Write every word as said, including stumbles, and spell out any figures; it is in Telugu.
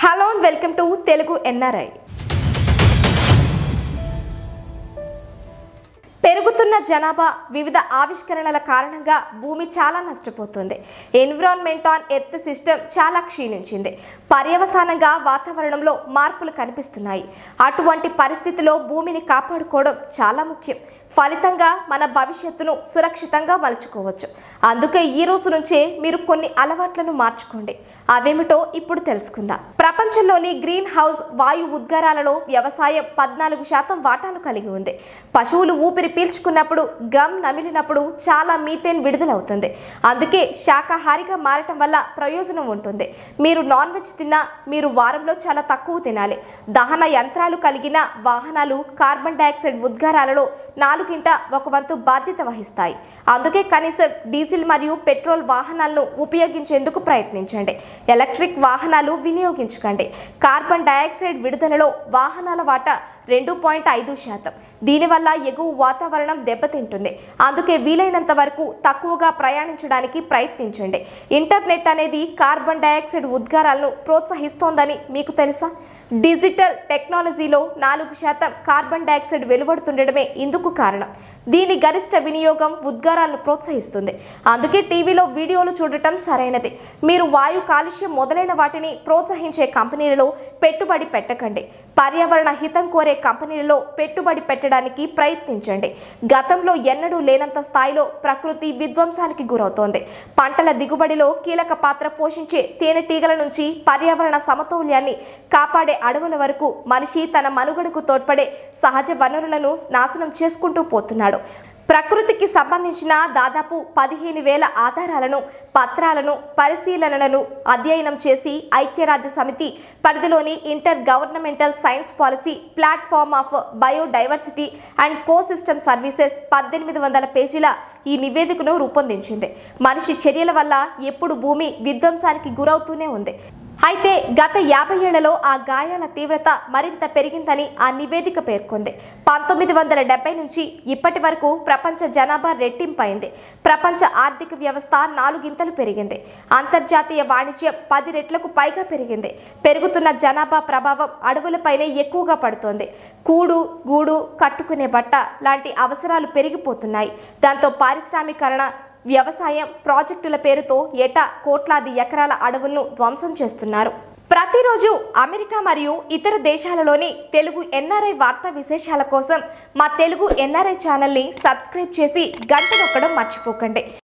Hello and welcome to Telugu NRI. పెరుగుతున్న జనాభా, వివిధ ఆవిష్కరణల కారణంగా భూమి చాలా నష్టపోతుంది. ఎన్విరాన్మెంట్ ఆన్ ఎర్త్ సిస్టమ్ చాలా క్షీణించింది. పర్యవసానంగా వాతావరణంలో మార్పులు కనిపిస్తున్నాయి. అటువంటి పరిస్థితిలో భూమిని కాపాడుకోవడం చాలా ముఖ్యం. ఫలితంగా మన భవిష్యత్తును సురక్షితంగా మలుచుకోవచ్చు. అందుకే ఈ రోజు నుంచే మీరు కొన్ని అలవాట్లను మార్చుకోండి. అవేమిటో ఇప్పుడు తెలుసుకుందాం. ప్రపంచంలోని గ్రీన్ హౌస్ వాయు ఉద్గారాలలో వ్యవసాయం పద్నాలుగు శాతం వాటాను కలిగి ఉంది. పశువులు ఊపిరి పీల్చుకున్నప్పుడు, గమ్ నమిలినప్పుడు చాలా మీథేన్ విడుదలవుతుంది. అందుకే శాకాహారిగా మారటం వల్ల ప్రయోజనం ఉంటుంది. మీరు నాన్ వెజ్ తిన్నా మీరు వారంలో చాలా తక్కువ తినాలి. దహన యంత్రాలు కలిగిన వాహనాలు కార్బన్ డైఆక్సైడ్ ఉద్గారాలలో నాలుగింట ఒక వంతు బాధ్యత వహిస్తాయి. అందుకే కనీసం డీజిల్ మరియు పెట్రోల్ వాహనాలను ఉపయోగించేందుకు ప్రయత్నించండి. ఎలక్ట్రిక్ వాహనాలు వినియోగించకండి. కార్బన్ డైఆక్సైడ్ విడుదలలో వాహనాల వాటా రెండు పాయింట్ ఐదు శాతం. దీనివల్ల ఎగువ వాతావరణం దెబ్బతింటుంది. అందుకే వీలైనంత వరకు తక్కువగా ప్రయాణించడానికి ప్రయత్నించండి. ఇంటర్నెట్ అనేది కార్బన్ డైఆక్సైడ్ ఉద్గారాలను ప్రోత్సహిస్తోందని మీకు తెలుసా? డిజిటల్ టెక్నాలజీలో నాలుగు శాతం కార్బన్ డైఆక్సైడ్ వెలువడుతుండడమే ఇందుకు కారణం. దీని గరిష్ట వినియోగం ఉద్గారాలను ప్రోత్సహిస్తుంది. అందుకే టీవీలో వీడియోలు చూడటం సరైనది. మీరు వాయు కాలుష్యం మొదలైన వాటిని ప్రోత్సహించే కంపెనీలలో పెట్టుబడి పెట్టకండి. పర్యావరణ హితం కోరే కంపెనీలలో పెట్టుబడి పెట్టడానికి ప్రయత్నించండి. గతంలో ఎన్నడూ లేనంత స్థాయిలో ప్రకృతి విధ్వంసానికి గురవుతోంది. పంటల దిగుబడిలో కీలక పాత్ర పోషించే తేనెటీగల నుంచి పర్యావరణ సమతౌల్యాన్ని కాపాడే అడవుల వరకు మనిషి తన మనుగడకు తోడ్పడే సహజ వనరులను నాశనం చేసుకుంటూ పోతున్నాడు. ప్రకృతికి సంబంధించిన దాదాపు పదిహేను వేల ఆధారాలను, పత్రాలను, పరిశీలనలను అధ్యయనం చేసి ఐక్యరాజ్య సమితి పరిధిలోని inter governmental science policy platform of biodiversity and ecosystem services పద్దెనిమిది వందల పేజీల ఈ నివేదికను రూపొందించింది. మనిషి చర్యల వల్ల ఎప్పుడు భూమి విధ్వంసానికి గురవుతూనే ఉంది. అయితే గత యాభై ఏళ్లలో ఆ గాయాల తీవ్రత మరింత పెరిగిందని ఆ నివేదిక పేర్కొంది. పంతొమ్మిది వందల డెబ్బై నుంచి ఇప్పటి వరకు ప్రపంచ జనాభా రెట్టింపైంది. ప్రపంచ ఆర్థిక వ్యవస్థ నాలుగింతలు పెరిగింది. అంతర్జాతీయ వాణిజ్యం పది రెట్లకు పైగా పెరిగింది. పెరుగుతున్న జనాభా ప్రభావం అడవులపైనే ఎక్కువగా పడుతోంది. కూడు గూడు, కట్టుకునే బట్ట లాంటి అవసరాలు పెరిగిపోతున్నాయి. దాంతో పారిశ్రామీకరణ, వ్యవసాయం, ప్రాజెక్టుల పేరుతో ఏటా కోట్లాది ఎకరాల అడవులను ధ్వంసం చేస్తున్నారు. ప్రతిరోజు అమెరికా మరియు ఇతర దేశాలలోని తెలుగు ఎన్ఆర్ఐ వార్తా విశేషాల కోసం మా తెలుగు ఎన్ఆర్ఐ ఛానల్ని సబ్స్క్రైబ్ చేసి గంట నొక్కడం మర్చిపోకండి.